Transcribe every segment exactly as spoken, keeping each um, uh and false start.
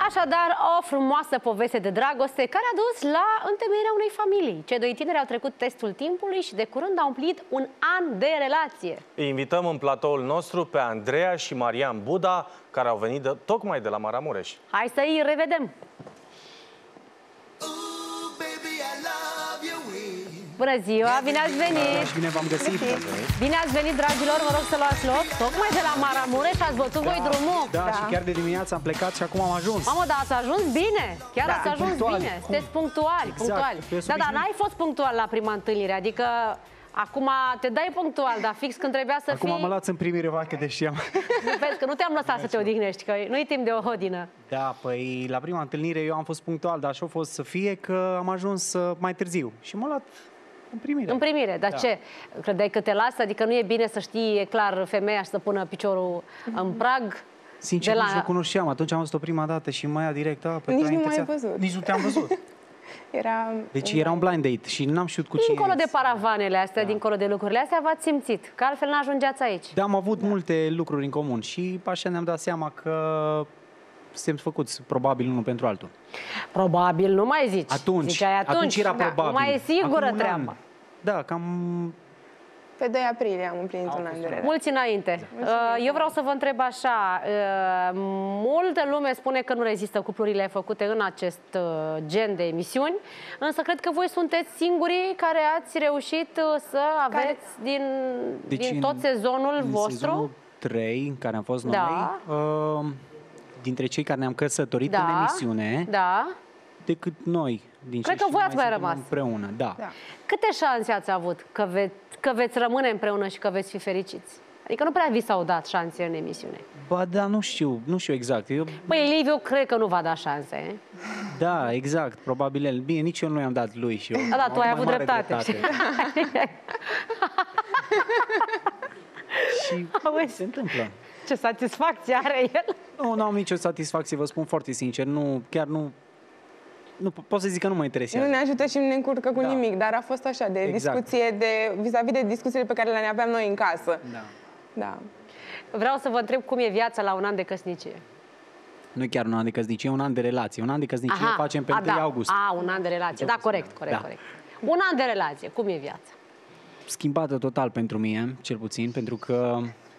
Așadar, o frumoasă poveste de dragoste care a dus la întemeierea unei familii. Cei doi tineri au trecut testul timpului și de curând au împlinit un an de relație. Îi invităm în platoul nostru pe Andreea și Marian Buda, care au venit de, tocmai de la Maramureș. Hai să îi revedem! Bună ziua, bine ați venit! Bine v-am găsit! Bine ați venit, dragilor, vă rog să luați loc. Tocmai de la Maramureș ați bătut da, voi drumul. Da, da, și chiar de dimineață am plecat și acum am ajuns. Mamă, dar ați ajuns bine! Chiar da, ați ajuns punctuali. bine! Sunteți punctuali, exact. punctuali. Da, dar n-ai fost punctual la prima întâlnire, adică acum te dai punctual, dar fix când trebuia să acum fii... Acum mă luați în primire vacă de știam. Nu, vezi că nu te-am lăsat să te odihnești, că nu-i timp de o hodină. Da, păi la prima întâlnire eu am fost punctual, dar așa a fost să fie că am ajuns mai târziu. Și m-a luat în primire. În primire, dar da. Ce? Credeai că te lasă? Adică nu e bine să știi clar femeia și să pună piciorul în prag? Sincer, la... nici nu cunoșteam. Atunci am văzut-o prima dată și mă ia direct. A, nici nu m-ai văzut. Nici nu te-am văzut. Era deci era un blind date și n-am știut cu cine. Dincolo de paravanele astea, da. Dincolo de lucrurile astea, v-ați simțit, că altfel n-ajungeați aici. Da, am avut da. multe lucruri în comun și așa ne-am dat seama că suntem făcuți probabil unul pentru altul. Probabil, nu mai zici. Atunci, Ziceai atunci, atunci era da, probabil. Mai e sigură Acum treaba. Da, cam... Pe doi aprilie am împlinit un an de relație. Mulți înainte. Eu vreau să vă întreb așa, multă lume spune că nu rezistă cuplurile făcute în acest gen de emisiuni, însă cred că voi sunteți singurii care ați reușit să aveți care? din, deci din tot sezonul în vostru. Sezonul trei, în care am fost noi, da. uh, dintre cei care ne-am căsătorit da. în emisiune, da. decât noi. Din cred că voi ați mai rămas. Împreună, da. da. Câte șanse ați avut că veți, că veți rămâne împreună și că veți fi fericiți? Adică nu prea vi s-au dat șanse în emisiune. Ba da, nu știu, nu știu exact. Eu... Păi Liviu cred că nu va da șanse. Da, exact, probabil el. Bine, nici eu nu i-am dat lui și eu. Da, da, tu ai avut dreptate. dreptate. Și auzi, se întâmplă. Ce satisfacție are el? Nu, nu am nicio satisfacție, vă spun foarte sincer. Nu, chiar nu... Nu, pot să zic că nu mă interesează. Nu ne ajută și nu ne încurcă cu da. nimic, dar a fost așa, de exact. discuție, de vis-a-vis de discuțiile pe care le aveam noi în casă. Da. Da. Vreau să vă întreb cum e viața la un an de căsnicie. Nu chiar un an de căsnicie, un an de relație. Un an de căsnicie Aha, facem pe a, întâi da. august. A, un an de relație. Da, corect, corect, da. corect. Un an de relație, cum e viața? Schimbată total pentru mine, cel puțin, pentru că,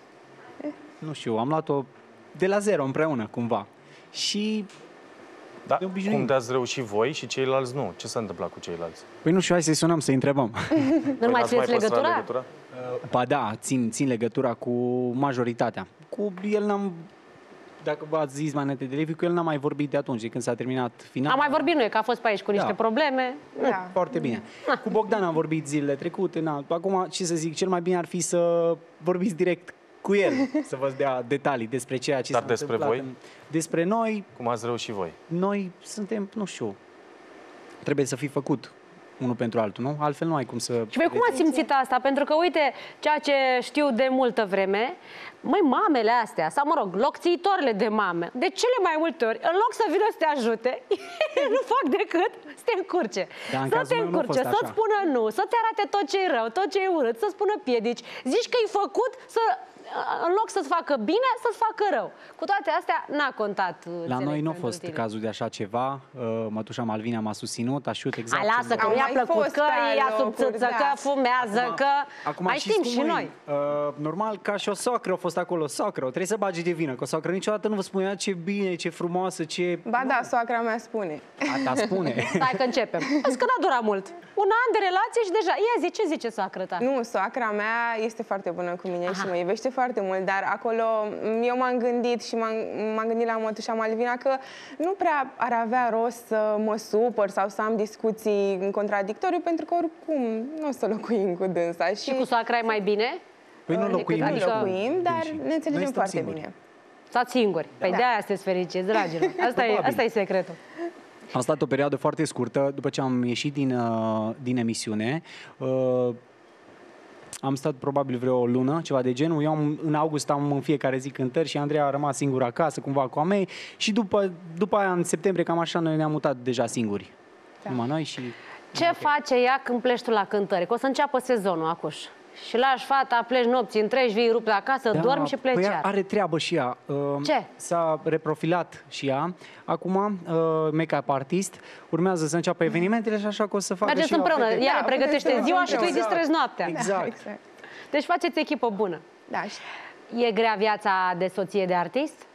nu știu, am luat-o de la zero împreună, cumva. Și... Da, cum de-ați reușit voi și ceilalți nu? Ce s-a întâmplat cu ceilalți? Păi nu știu, hai să-i sunăm, să-i întrebăm. Nu mai țineți legătura? legătura? Uh, ba da, țin, țin legătura cu majoritatea. Cu el n-am... Dacă v-ați zis mai înainte de Levi, cu el n-am mai vorbit de atunci, de când s-a terminat finalul. Am mai vorbit noi, că a fost pe aici cu niște da. probleme. Da. Foarte bine. Da. Cu Bogdan am vorbit zilele trecute. Na. Acum, ce să zic, cel mai bine ar fi să vorbiți direct cu el, să vă dea detalii despre ceea ce s-a despre întâmplat. voi? În... Despre noi... Cum ați reușit voi? Noi suntem, nu știu, trebuie să fi făcut unul pentru altul, nu? Altfel nu ai cum să... Și voi cum ați simțit asta? Pentru că, uite, ceea ce știu de multă vreme, măi, mamele astea, sau mă rog, locțiitoarele de mame, de cele mai multe ori, în loc să vină să te ajute, nu fac decât să te încurce. Da, să te încurce, să-ți spună nu, să te arate tot ce e rău, tot ce e urât, să spună piedici. Zici că e făcut să... în loc să-ți facă bine, să-ți facă rău. Cu toate astea, n-a contat. La noi nu a fost tine. cazul de așa ceva. Mătușa Malvina m-a susținut, a știut exact. A, lasă că mi-a plăcut, că ia sub țâță, că fumează, acum, că... Acum, mai știm și noi. Uh, normal, ca și o socră a fost acolo, socră, trebuie să bagi de vină, că o socră niciodată nu vă spunea ce bine, ce frumoasă, ce... Ba da, soacra mea spune. A ta spune. Stai că începem. Vezi că n-a durat mult. Un an de relație și deja... Ia zi, ce zice soacră ta? Nu, soacra mea este foarte bună cu mine. Aha. Și mă iubește foarte mult, dar acolo eu m-am gândit și m-am gândit la mătușa Malvina că nu prea ar avea rost să mă supăr sau să am discuții în contradictoriu, pentru că oricum nu o să locuim cu dânsa. Și, și cu soacra e mai bine? Păi nu locuim, adică... locuim, dar ne înțelegem foarte singuri. bine. Stați singuri. Păi da. De-aia sunteți fericiți, dragilor. Asta e, asta e secretul. Am stat o perioadă foarte scurtă, după ce am ieșit din, uh, din emisiune. Uh, am stat probabil vreo o lună, ceva de genul. Eu am, în august am în fiecare zi cântări și Andreea a rămas singură acasă, cumva cu a mei. Și după, după aia, în septembrie, cam așa, noi ne-am mutat deja singuri. Da. Numai noi și... Ce face ea când pleci tu la cântări? Că o să înceapă sezonul, Acuș. și lași fata, pleci nopții întregi, vii rupt acasă, da, dormi și pleci. Păi iar. are treabă și ea. Ce? S-a reprofilat și ea. Acum, make-up artist, urmează să înceapă evenimentele și așa că o să facă mergeți și ea. împreună, ea Da, pregătește puteți ziua să și tu îi împreună. distrezi noaptea. Exact. Da, exact. Deci faceți echipă bună. Da, și E grea viața de soție de artist?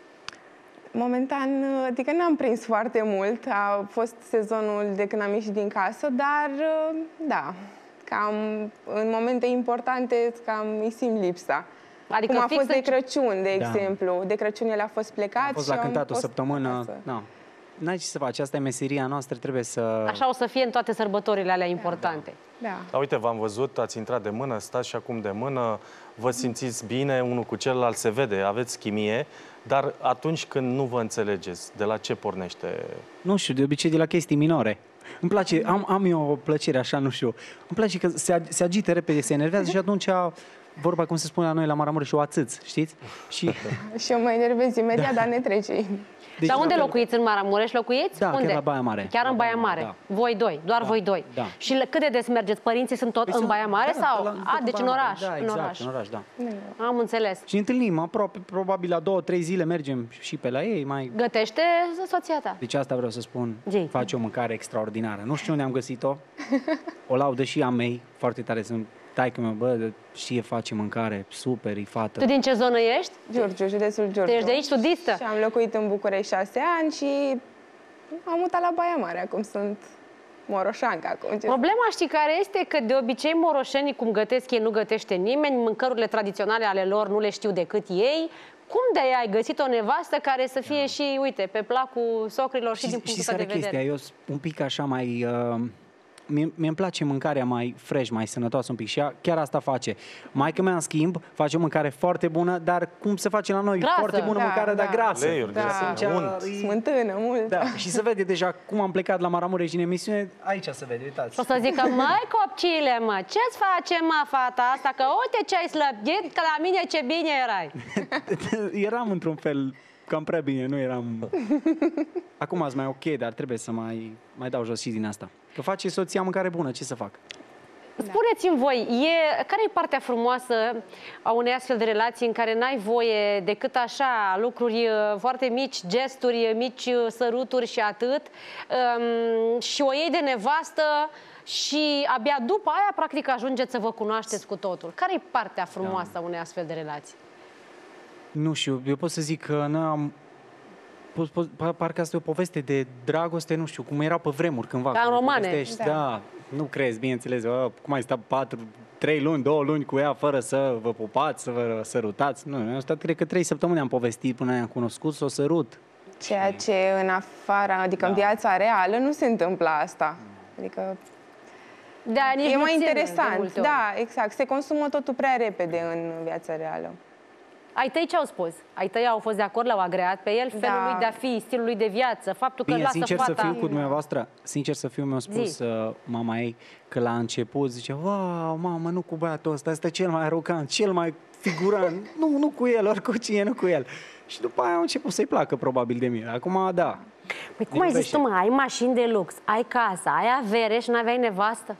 momentan, adică n-am prins foarte mult. A fost sezonul de când am ieșit din casă, dar da, cam în momente importante cam îi simt lipsa. Adică Cum a fix fost de în- Crăciun, de Da. exemplu. De Crăciun el a fost plecat A fost și la am cântat o fost săptămână. acasă. Da. N-ai ce să faci, asta e meseria noastră, trebuie să... Așa o să fie în toate sărbătorile alea importante. Da. Da, uite, v-am văzut, ați intrat de mână, stați și acum de mână, vă simțiți bine unul cu celălalt, se vede, aveți chimie, dar atunci când nu vă înțelegeți, de la ce pornește? Nu știu, de obicei de la chestii minore. Îmi place, am, am eu o plăcere așa, nu știu. Îmi place că se, ag- se agită repede, se enervează și atunci, vorba cum se spune la noi la Maramureș, o ațâț, știți? Și, Și eu mă enervez imediat, dar ne trece. deci, Dar unde la fel- locuiți? În Maramureș locuiți? Da, unde? chiar la Baia Mare. Chiar în La Baia Baia Mare. Mare, Voi doi, doar Da, voi doi. da. Și le- cât de des mergeți? Părinții sunt tot Păi în sunt- Baia Mare da, sau? la- A, tot deci în Baia Mare. oraș. Da, în exact, oraș. în oraș, da. Am înțeles. Și ne întâlnim aproape, probabil la două, trei zile mergem și pe la ei. Mai... Gătește soția ta. Deci asta vreau să spun, Zi. face o mâncare extraordinară. Nu știu unde am găsit-o, o laudă și a mei, foarte tare. Sunt taică-meu, bă, de- știe face mâncare, super, e fată. Tu din ce zonă ești? Giurgiu, județul Giurgiu. Tu ești de aici, sudistă? Și am locuit în București șase ani și am mutat la Baia Mare. Acum sunt moroșancă. Acum. Ce- Problema știi care este? Că de obicei moroșenii, cum gătesc ei, nu gătește nimeni, mâncărurile tradiționale ale lor nu le știu decât ei. Cum de ai găsit o nevastă care să fie și, uite, pe placul socrilor și, din punctul știți ăsta de care e vedere? chestia? Eu sunt un pic așa mai... Uh, mie îmi place mâncarea mai fresh, mai sănătoasă un pic și ea chiar asta face. Maică mea, în schimb, face o mâncare foarte bună, dar cum se face la noi? Grasă. Foarte bună Da, mâncare, dar da. grasă. Leiuri de Da. sânge, unt. Smântână, mult. Da, și se vede deja cum am plecat la Maramureș din emisiune, aici se vede, uitați. Și o să zică, măi copcile, mă, ce-ți face, mă, fata asta? Că uite ce ai slăbit, că la mine ce bine erai. Eram într-un fel cam prea bine, nu eram... Acum ați mai ok, dar trebuie să mai, mai dau jos și din asta. Că face soția mâncare bună, ce să fac? Spuneți-mi voi, e, care e partea frumoasă a unei astfel de relații în care n-ai voie decât așa, lucruri uh, foarte mici, gesturi, mici uh, săruturi și atât, um, și o iei de nevastă și abia după aia, practic, ajungeți să vă cunoașteți cu totul. Care e partea frumoasă a unei astfel de relații? Nu știu, eu pot să zic că noi am... Po, po, pa- parcă asta e o poveste de dragoste, nu știu, cum era pe vremuri cândva. Ca în când romane. povestești, Da. da, nu crezi, bineînțeles, bă, cum ai stat patru, trei luni, două luni cu ea fără să vă pupați, să vă sărutați. Nu, noi am stat, cred că trei săptămâni am povestit până ne-am cunoscut, să o sărut. Ceea ce în afara, adică în Da. viața reală, nu se întâmplă asta. Adică Da, nici e nu mai ține de interesant. multe ori. Da, exact. Se consumă totul prea repede în viața reală. Ai tăi ce au spus? Ai tăi au fost de acord, l-au agreat pe el, felul Da. lui de a fi, stilul lui de viață, faptul că Bine, lasă sincer fata... să fiu cu dumneavoastră, sincer să fiu, mi-a spus Zi. uh, mama ei că la început zice, wow, mamă, nu cu băiatul ăsta, ăsta e cel mai arogant, cel mai figurant, nu, nu cu el, ori cu cine, nu cu el. Și după aia au început să-i placă probabil de mine. Acum, da. Păi cum ai zis iubește. tu, mă, ai mașini de lux, ai casă, ai avere și n-aveai nevastă?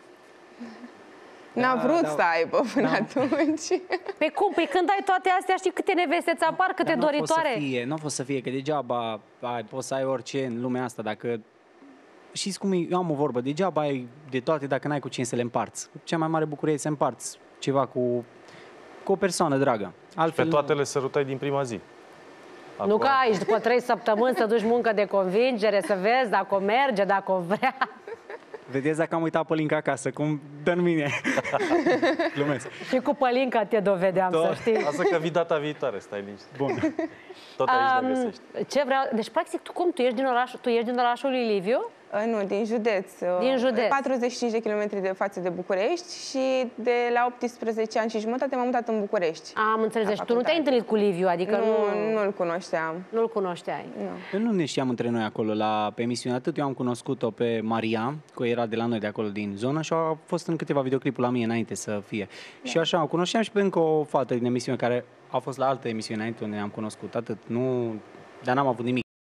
N-a vrut da. să aibă până atunci. Pe cum? Păi când ai toate astea, știi câte neveste ți apar, câte Dar nu a fost doritoare? să fie, nu a fost să fie, că degeaba ai, poți să ai orice în lumea asta, dacă... Știți cum e? Eu am o vorbă, degeaba ai de toate dacă n-ai cu cine să le împarți. Cea mai mare bucurie e să împarți ceva cu, cu o persoană dragă. Pe toate le sărutai din prima zi. Nu ca aici, după trei săptămâni să duci muncă de convingere, să vezi dacă o merge, dacă o vrea. Vedeți dacă am uitat Pălinca acasă, cum dă în mine. Glumesc. Și cu Pălinca te dovedeam, să știi. Asta că vii data viitoare, stai liniște. Bun. Tot aici ne Um, găsești. ce vreau... Deci, practic, tu cum? Tu ești din orașul, tu ești din orașul lui Liviu? Uh, Nu, din județ. Uh, Din județ. patruzeci și cinci de kilometri de față de București și de la optsprezece ani și jumătate m-am mutat în București. Am înțeles. La Deci tu nu te-ai facultate. întâlnit cu Liviu, adică nu, Nu, nu-l cunoșteam. nu-l cunoșteai. Nu. Eu nu ne știam între noi acolo la, pe emisiune atât. Eu am cunoscut-o pe Maria, că era de la noi de acolo din zonă și a fost în câteva videoclipuri la mine înainte să fie. Și așa, o cunoșteam și pe încă o fată din emisiune care a fost la altă emisiune înainte unde ne-am cunoscut atât. Nu, dar n-am avut nimic.